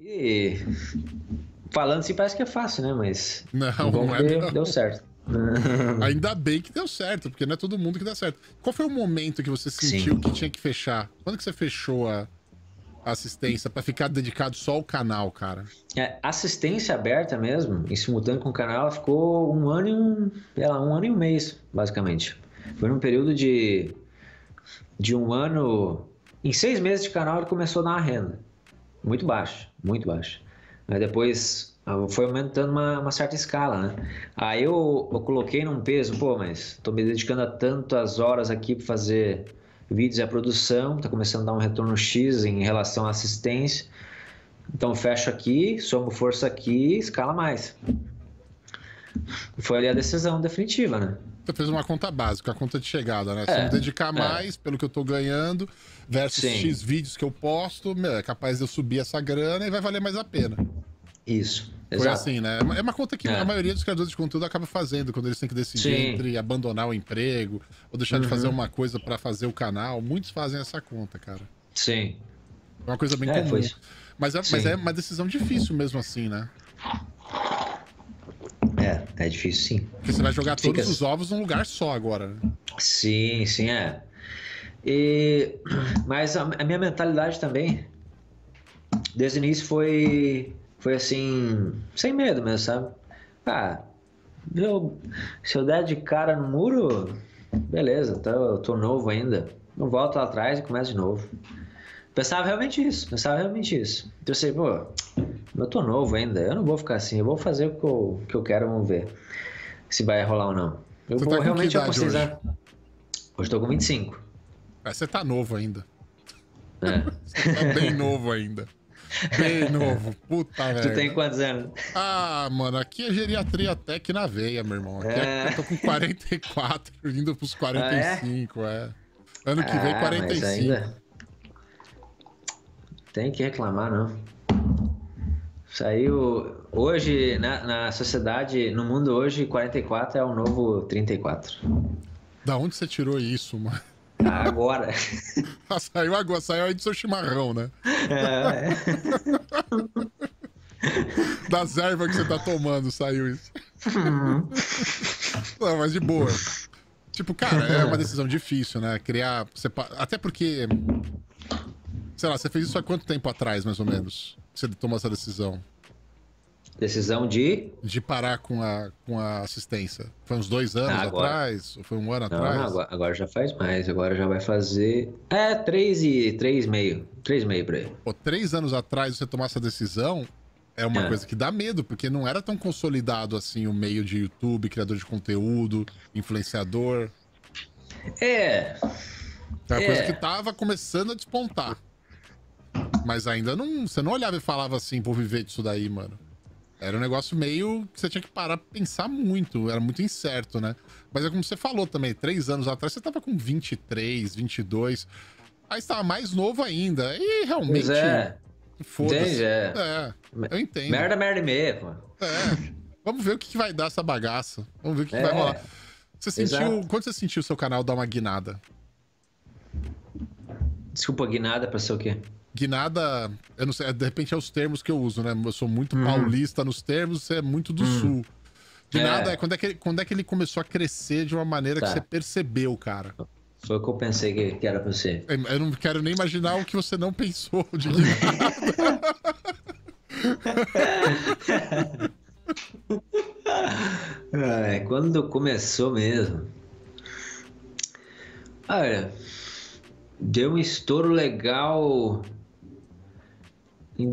E falando assim parece que é fácil, né? Mas Não, bom não é que não. deu certo. Ainda bem que deu certo, porque não é todo mundo que dá certo. Qual foi o momento que você sentiu Sim. que tinha que fechar? Quando que você fechou a assistência pra ficar dedicado só ao canal, cara? Assistência aberta mesmo, em simultâneo com o canal, ela ficou um ano um ano e um mês, basicamente. Foi num período de um ano. Em 6 meses de canal ele começou a dar uma renda. Muito baixa, muito baixa. Mas depois foi aumentando uma certa escala, né? Aí eu coloquei num peso, pô, mas tô me dedicando a tantas horas aqui para fazer vídeos e a produção, tá começando a dar um retorno X em relação à assistência. Então fecho aqui, somo força aqui, escala mais. Foi ali a decisão definitiva, né? Você fez uma conta básica, a conta de chegada, né? Se eu me dedicar mais pelo que eu tô ganhando versus Sim. X vídeos que eu posto, meu, é capaz de eu subir essa grana e vai valer mais a pena. Isso, Foi exato. assim, né? É uma conta que a maioria dos criadores de conteúdo acaba fazendo quando eles têm que decidir Sim. entre abandonar o emprego ou deixar de fazer uma coisa pra fazer o canal. Muitos fazem essa conta, cara. Sim. É uma coisa bem comum. Foi isso. Mas é uma decisão difícil mesmo assim, né? É difícil sim. Porque você vai jogar todos os ovos num lugar só agora, né? Sim, sim, é. Mas a minha mentalidade também, desde o início, foi assim, sem medo mesmo, sabe? Se eu der de cara no muro, beleza, eu tô novo ainda. Não volto lá atrás e começo de novo. Pensava realmente isso. Então assim, pô, eu tô novo ainda, eu não vou ficar assim, eu vou fazer o que eu quero, vamos ver se vai rolar ou não. Eu Você vou tá com realmente que idade precisar. Hoje tô com 25. Você tá novo ainda. Você tá bem novo ainda. Bem novo. Puta, velho. Tu tem quantos anos? Mano, aqui é geriatria tech na veia, meu irmão. Aqui eu tô com 44, indo pros 45, Ano que vem, 45. Mas ainda tem que reclamar, não. Saiu hoje, na sociedade, no mundo hoje, 44 é o novo 34. Da onde você tirou isso, mano? Agora. Saiu agora, saiu aí do seu chimarrão, né? Das ervas que você tá tomando, saiu isso. Não, mas de boa. Tipo, cara, é uma decisão difícil, né? Criar... Até porque... Sei lá, você fez isso há quanto tempo atrás, mais ou menos? Você tomou essa decisão? Decisão de parar com a assistência. Foi uns 2 anos atrás? Ou foi um ano atrás? Não, agora já faz mais. Agora já vai fazer... 3,5. 3,5 por aí. Pô, 3 anos atrás você tomar essa decisão é uma coisa que dá medo, porque não era tão consolidado assim o meio de YouTube, criador de conteúdo, influenciador. É uma coisa que tava começando a despontar. Mas ainda não... Você não olhava e falava assim, vou viver disso daí, mano. Era um negócio meio que você tinha que parar pra pensar muito. Era muito incerto, né? Mas é como você falou também, 3 anos atrás você tava com 23, 22. Aí você tava mais novo ainda. E realmente... Foda-se. Eu entendo. Merda e meia, pô. Vamos ver o que vai dar essa bagaça. Vamos ver o que vai rolar. Você sentiu... Quando você sentiu o seu canal dar uma guinada? Desculpa, guinada pra ser o quê? Guinada, eu não sei, de repente é os termos que eu uso, né? Eu sou muito paulista nos termos, você é muito do sul. Guinada é quando é que ele começou a crescer de uma maneira que você percebeu, cara. Foi o que eu pensei que era pra você. Eu não quero nem imaginar o que você não pensou de guinada. Quando começou mesmo... Olha... Deu um estouro legal em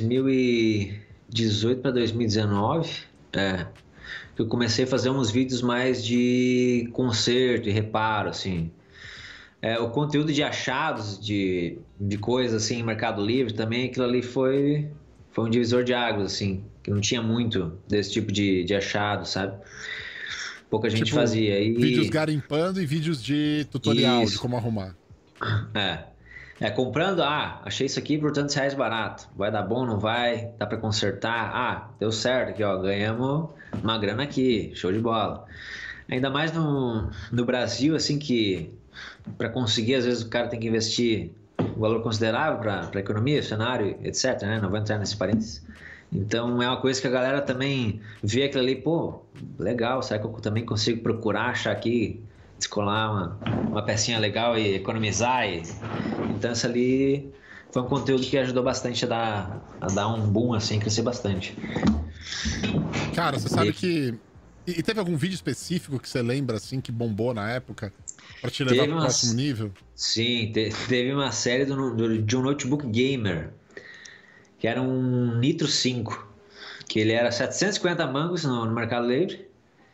2018 para 2019. Eu comecei a fazer uns vídeos mais de conserto e reparo, assim. O conteúdo de achados de coisas assim, em Mercado Livre também, aquilo ali foi um divisor de águas, assim. Que não tinha muito desse tipo de achado, sabe? Pouca gente fazia. Vídeos garimpando e vídeos de tutorial de como arrumar. Comprando, achei isso aqui por tantos reais barato. Vai dar bom, não vai? Dá pra consertar? Deu certo aqui, ó. Ganhamos uma grana aqui, show de bola. Ainda mais no Brasil, assim, que pra conseguir, às vezes o cara tem que investir um valor considerável para a economia, cenário, etc, né? Não vou entrar nesse parênteses. Então é uma coisa que a galera também vê aquilo ali, pô, legal, será que eu também consigo procurar, achar aqui, descolar uma pecinha legal e economizar? Então isso ali foi um conteúdo que ajudou bastante a dar um boom, assim, crescer bastante. Cara, você sabe que... E teve algum vídeo específico que você lembra, assim, que bombou na época? Pra te levar pro próximo nível? Sim, teve uma série de um notebook gamer, que era um Nitro 5, que ele era 750 mangos no Mercado Livre.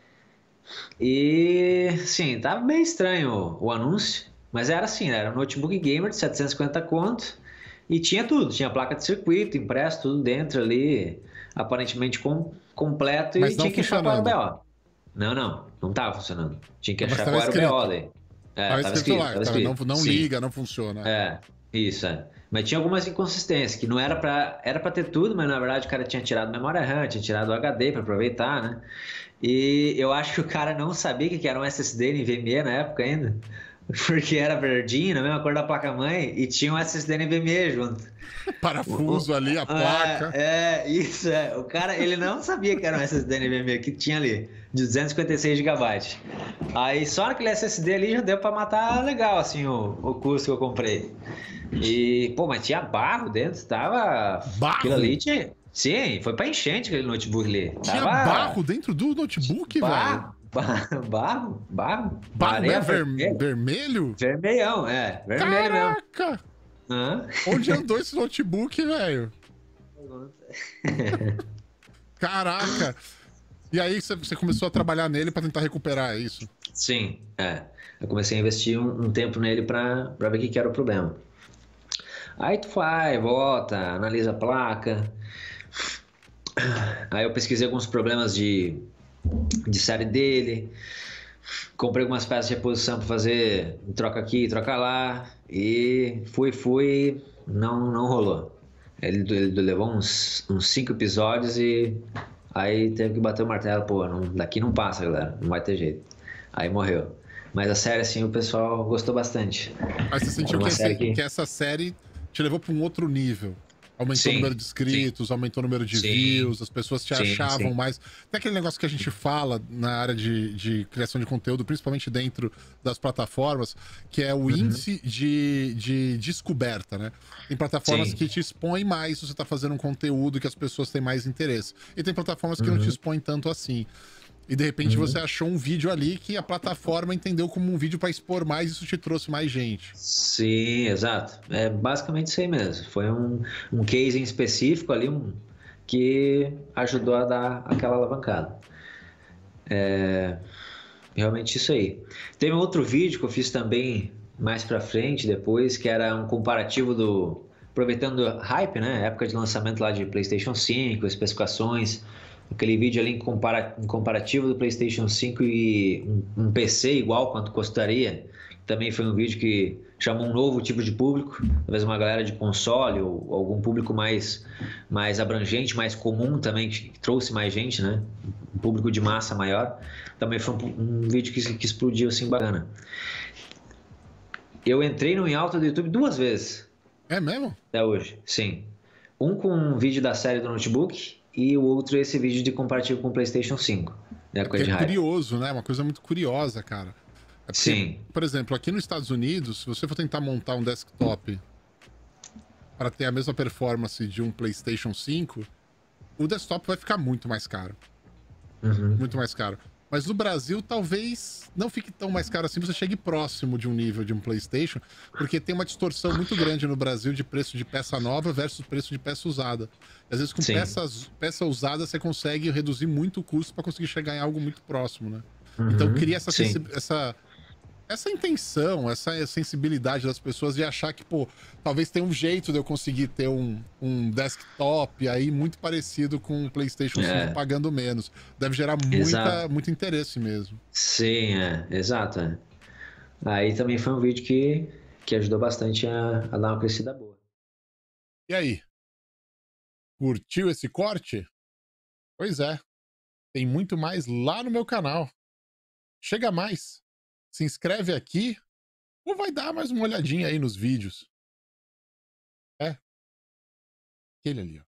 E, sim, tava bem estranho o anúncio, mas era assim, era um notebook gamer de 750 conto e tinha tudo, tinha placa de circuito, impresso, tudo dentro ali, aparentemente completo, mas e tinha que achar qual era o BO. Não tava funcionando. Tinha que achar qual era o BO daí. Tava escrito lá, tava escrito. Não liga, não funciona. Isso. Mas tinha algumas inconsistências, que não era pra ter tudo, mas na verdade o cara tinha tirado memória RAM, tinha tirado o HD para aproveitar, né? E eu acho que o cara não sabia que era um SSD NVMe na época ainda, porque era verdinho, na mesma cor da placa-mãe, e tinha um SSD NVMe junto. Parafuso ali, a placa. Isso. O cara, ele não sabia que era um SSD NVMe que tinha ali, de 256 GB. Aí só naquele SSD ali já deu pra matar legal, assim, o custo que eu comprei. E, pô, mas tinha barro dentro, tava... Barro? Aquilo ali tinha... Sim, foi pra enchente aquele notebook ali. Tinha barro dentro do notebook, velho? Barro. Barro vermelho? Vermelhão, vermelho mesmo. Caraca! Onde andou esse notebook, velho? Caraca! E aí você começou a trabalhar nele pra tentar recuperar isso? Sim, eu comecei a investir um tempo nele pra ver o que era o problema. Aí tu vai, volta, analisa a placa. Aí eu pesquisei alguns problemas de série dele. Comprei algumas peças de reposição para fazer troca aqui, troca lá. E fui, não rolou. Ele levou uns 5 episódios e aí teve que bater o martelo. Pô, daqui não passa, galera. Não vai ter jeito. Aí morreu. Mas a série, assim, o pessoal gostou bastante. Mas você sentiu que essa série te levou para um outro nível? Aumentou o número de inscritos, aumentou o número de views, as pessoas te achavam mais. Tem aquele negócio que a gente fala na área de criação de conteúdo, principalmente dentro das plataformas, que é o índice de descoberta, né? Tem plataformas que te expõem mais se você tá fazendo um conteúdo que as pessoas têm mais interesse. E tem plataformas que não te expõem tanto assim. E de repente você achou um vídeo ali que a plataforma entendeu como um vídeo para expor mais e isso te trouxe mais gente. Sim, exato. É basicamente isso aí mesmo. Foi um case em específico ali que ajudou a dar aquela alavancada. Realmente isso aí. Teve um outro vídeo que eu fiz também mais pra frente, depois, que era um comparativo aproveitando o hype, né? Época de lançamento lá de PlayStation 5, especificações. Aquele vídeo ali em comparativo do PlayStation 5 e um PC igual quanto custaria. Também foi um vídeo que chamou um novo tipo de público, talvez uma galera de console ou algum público mais abrangente, mais comum também, que trouxe mais gente, né? Um público de massa maior. Também foi um vídeo que explodiu assim bacana. Eu entrei no Em Alta do YouTube 2 vezes. É mesmo? Até hoje, sim. Um com um vídeo da série do notebook e o outro esse vídeo de comparativo com o PlayStation 5. É curioso, né? Uma coisa muito curiosa, cara. É porque, sim. Por exemplo, aqui nos Estados Unidos, se você for tentar montar um desktop para ter a mesma performance de um PlayStation 5, o desktop vai ficar muito mais caro. Muito mais caro. Mas no Brasil, talvez não fique tão mais caro assim, você chegue próximo de um nível de um PlayStation, porque tem uma distorção muito grande no Brasil de preço de peça nova versus preço de peça usada. Às vezes, com peça usada, você consegue reduzir muito o custo para conseguir chegar em algo muito próximo, né? Então, cria essa intenção, essa sensibilidade das pessoas de achar que, pô, talvez tenha um jeito de eu conseguir ter um desktop aí muito parecido com o PlayStation 5 pagando menos. Deve gerar muito interesse mesmo. Sim, exato. Aí também foi um vídeo que ajudou bastante a dar uma crescida boa. E aí? Curtiu esse corte? Pois é. Tem muito mais lá no meu canal. Chega mais. Se inscreve aqui ou vai dar mais uma olhadinha aí nos vídeos. Aquele ali, ó.